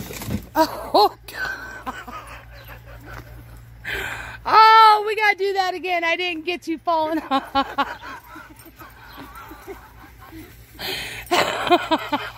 Oh, oh, we gotta do that again. I didn't get you falling off.